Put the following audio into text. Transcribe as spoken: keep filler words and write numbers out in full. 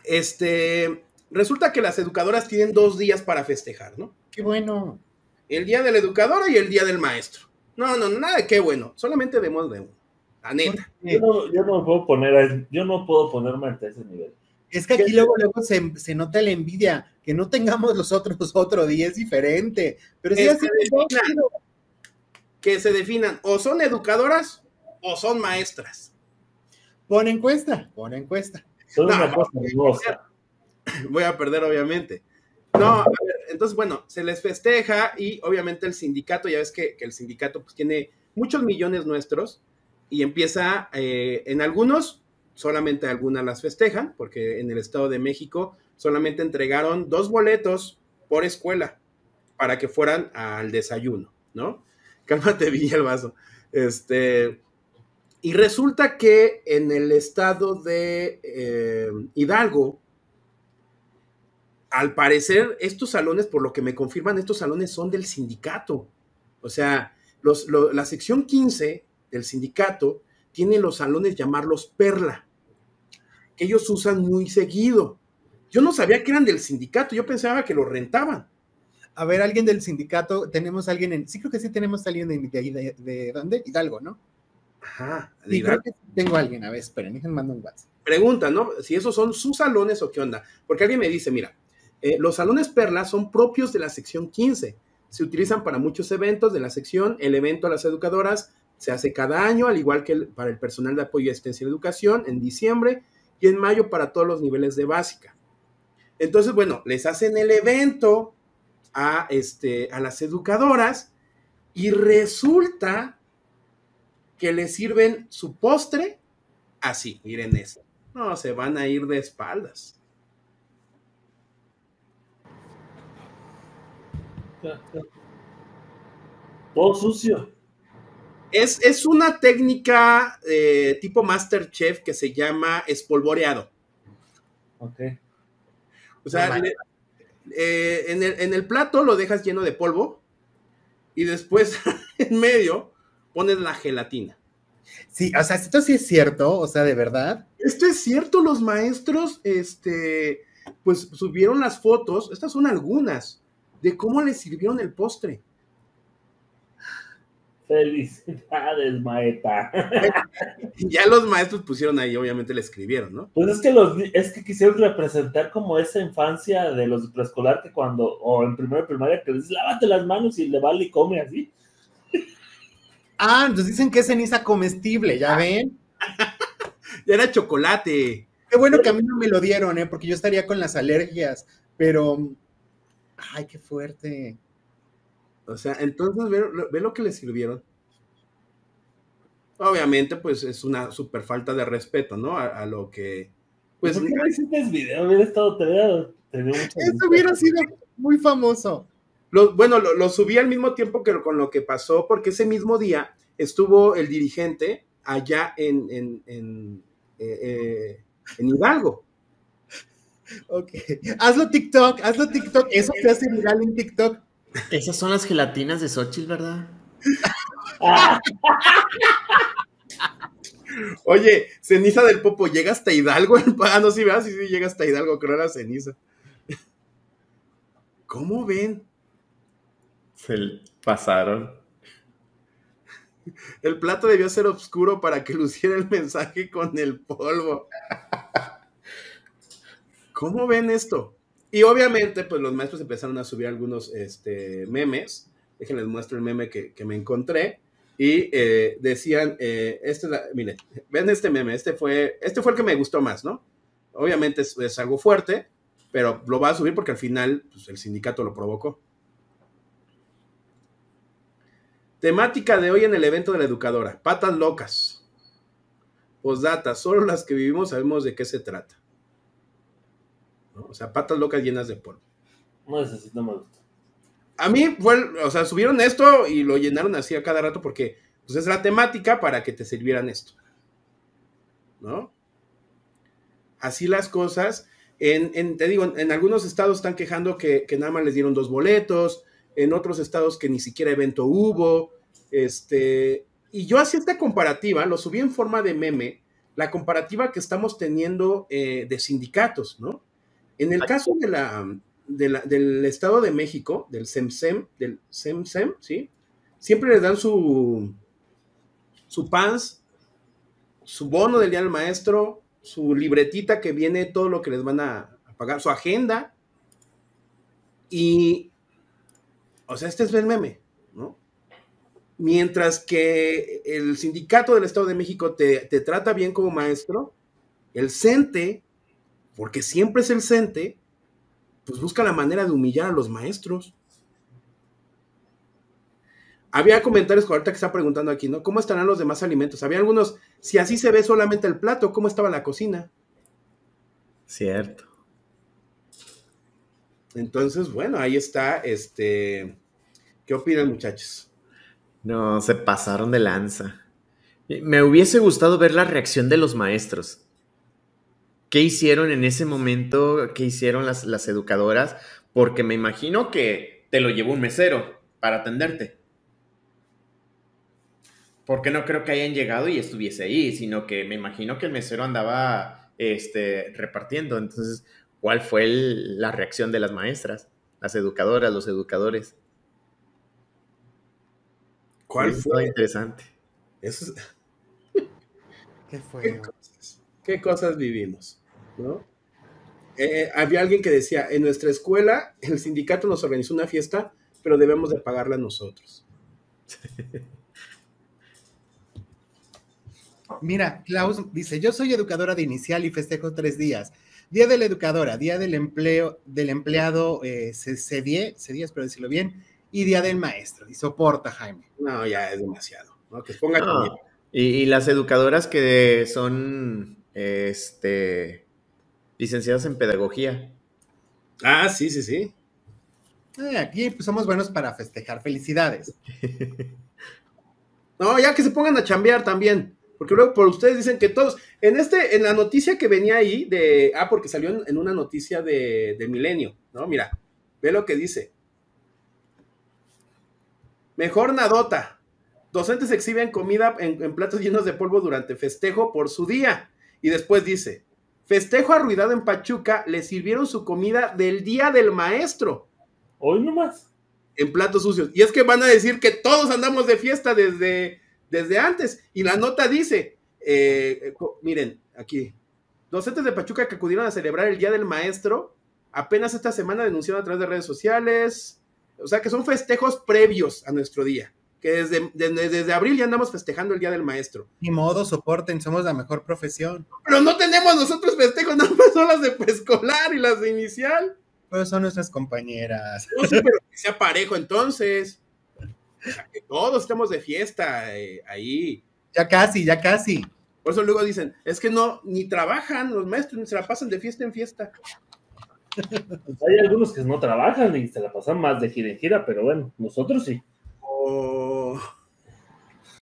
este, resulta que las educadoras tienen dos días para festejar, ¿no? Qué bueno. El día de la educadora y el día del maestro. No, no, no, nada de qué bueno. Solamente demos de uno. La neta. Yo no, yo no puedo poner, a, yo no puedo ponerme ante ese nivel. Es que aquí luego, luego se, se nota la envidia, que no tengamos los otros otro día es diferente. Pero sí, así que se definan, o son educadoras o son maestras. Pon encuesta, pon encuesta. Son no, una cosa hermosa. Voy a perder, obviamente. No, a ver, entonces, bueno, se les festeja y obviamente el sindicato, ya ves que, que el sindicato pues tiene muchos millones nuestros y empieza, eh, en algunos, solamente algunas las festejan, porque en el Estado de México solamente entregaron dos boletos por escuela para que fueran al desayuno, ¿no? Cálmate, Villalbazo. Este, y resulta que en el estado de eh, Hidalgo, al parecer, estos salones, por lo que me confirman, estos salones son del sindicato. O sea, los, lo, la sección quince del sindicato tiene los salones llamarlos Perla, que ellos usan muy seguido. Yo no sabía que eran del sindicato, yo pensaba que los rentaban. A ver, alguien del sindicato, tenemos alguien en, sí creo que sí tenemos alguien de, de, de, de ¿dónde? Hidalgo, ¿no? Ajá. De sí, Hidalgo. Creo que tengo a alguien, a ver, esperen, déjenme mandar un WhatsApp. Pregunta, ¿no? Si esos son sus salones o qué onda. Porque alguien me dice, mira, eh, los salones Perla son propios de la sección quince. Se utilizan para muchos eventos de la sección. El evento a las educadoras se hace cada año, al igual que el, para el personal de apoyo y asistencia de educación, en diciembre y en mayo para todos los niveles de básica. Entonces, bueno, les hacen el evento a, este, a las educadoras y resulta que les sirven su postre así, miren eso. No, se van a ir de espaldas. Todo sucio. Es, es una técnica eh, tipo Masterchef que se llama espolvoreado. Ok. O sea, le, eh, en, el, en el plato lo dejas lleno de polvo y después en medio pones la gelatina. Sí, o sea, esto sí es cierto, o sea, de verdad. Esto es cierto, los maestros, este, pues subieron las fotos, estas son algunas, de cómo les sirvieron el postre. Felicidades, maeta. Ya los maestros pusieron ahí, obviamente le escribieron, ¿no? Pues es que los es que quisieron representar como esa infancia de los preescolar que cuando, o en primero de primaria, que les dices, lávate las manos y le vale y come así. Ah, entonces dicen que es ceniza comestible, ¿ya ven? Ya era chocolate. Qué bueno que a mí no me lo dieron, ¿eh? Porque yo estaría con las alergias, pero... Ay, qué fuerte. O sea, entonces ve, ve lo que le sirvieron. Obviamente, pues es una súper falta de respeto, ¿no? A, a lo que... Pues, ¿por qué no hiciste el video? Hubiera estado tenido, tenido mucha Eso hubiera sido muy famoso. Lo, bueno, lo, lo subí al mismo tiempo que con lo que pasó, porque ese mismo día estuvo el dirigente allá en, en, en, eh, eh, en Hidalgo. Ok, hazlo TikTok, hazlo TikTok, eso te hace viral en TikTok. Esas son las gelatinas de Xochitl, ¿verdad? Oye, ceniza del Popo, ¿llega hasta Hidalgo? Ah, no, sí, ¿verdad? Sí, sí, llega hasta Hidalgo, creo era ceniza. ¿Cómo ven? Se pasaron. El plato debió ser oscuro para que luciera el mensaje con el polvo. ¿Cómo ven esto? Y obviamente, pues los maestros empezaron a subir algunos este, memes. Déjenles muestro el meme que, que me encontré. Y eh, decían, eh, este, miren, ven este meme, este fue, este fue el que me gustó más, ¿no? Obviamente es, es algo fuerte, pero lo va a subir porque al final pues, el sindicato lo provocó. Temática de hoy en el evento de la educadora, patas locas. Postdata, solo las que vivimos sabemos de qué se trata. ¿No? O sea, patas locas llenas de polvo. No, eso sí no me gusta. A mí fue, o sea, subieron esto y lo llenaron así a cada rato porque pues, es la temática para que te sirvieran esto. ¿No? Así las cosas. En, en, te digo, en, en algunos estados están quejando que, que nada más les dieron dos boletos, en otros estados que ni siquiera evento hubo, este, y yo hacía esta comparativa, lo subí en forma de meme, la comparativa que estamos teniendo eh, de sindicatos, ¿no? En el caso de la, de la, del Estado de México, del SEMSEM, del SEMSEM, ¿sí? Siempre les dan su, su pans, su bono del Día del Maestro, su libretita que viene todo lo que les van a, a pagar, su agenda, y, o sea, este es el meme, ¿no? Mientras que el sindicato del Estado de México te, te trata bien como maestro, el CENTE, porque siempre es el CENTE, pues busca la manera de humillar a los maestros. Había comentarios ahorita que está preguntando aquí, ¿no? ¿Cómo estarán los demás alimentos? Había algunos, si así se ve solamente el plato, ¿cómo estaba la cocina? Cierto. Entonces, bueno, ahí está, este, ¿qué opinan, muchachos? No, se pasaron de lanza. Me hubiese gustado ver la reacción de los maestros. ¿Qué hicieron en ese momento? ¿Qué hicieron las, las educadoras? Porque me imagino que te lo llevó un mesero para atenderte. Porque no creo que hayan llegado y estuviese ahí, sino que me imagino que el mesero andaba este, repartiendo. Entonces, ¿cuál fue el, la reacción de las maestras, las educadoras, los educadores? ¿Cuál Eso fue? está interesante. Eso es... Qué fue. ¿Qué cosas, qué cosas vivimos, ¿no? Eh, había alguien que decía, en nuestra escuela el sindicato nos organizó una fiesta, pero debemos de pagarla nosotros. Mira, Klaus dice, yo soy educadora de inicial y festejo tres días. Día de la educadora, día del empleo, del empleado, eh, C diez, C diez, espero decirlo bien, y día del maestro. Y soporta, Jaime. No, ya es demasiado, ¿no? Que ponga No. también. Y, y las educadoras que son este, licenciadas en pedagogía. Ah, sí, sí, sí. Eh, aquí pues, somos buenos para festejar. Felicidades. No, ya que se pongan a chambear también. Porque luego por ustedes dicen que todos, en este, en la noticia que venía ahí de, ah, porque salió en, en una noticia de, de Milenio, ¿no? Mira, ve lo que dice. Mejor nadota. Docentes exhiben comida en, en platos llenos de polvo durante festejo por su día. Y después dice, festejo arruinado en Pachuca, le sirvieron su comida del Día del Maestro. Hoy nomás. En platos sucios. Y es que van a decir que todos andamos de fiesta desde... desde antes, y la nota dice, eh, miren, aquí, docentes de Pachuca que acudieron a celebrar el Día del Maestro, apenas esta semana denunciaron a través de redes sociales, o sea que son festejos previos a nuestro día, que desde, desde, desde abril ya andamos festejando el Día del Maestro. Ni modo, soporten, somos la mejor profesión. Pero no tenemos nosotros festejos, nada más son las de preescolar y las de inicial. Pero son nuestras compañeras. No, sí, pero que sea parejo entonces. O sea, que todos estamos de fiesta eh, ahí. Ya casi, ya casi. Por eso luego dicen, es que no, ni trabajan los maestros, ni se la pasan de fiesta en fiesta. Hay algunos que no trabajan y se la pasan más de gira en gira, pero bueno, nosotros sí.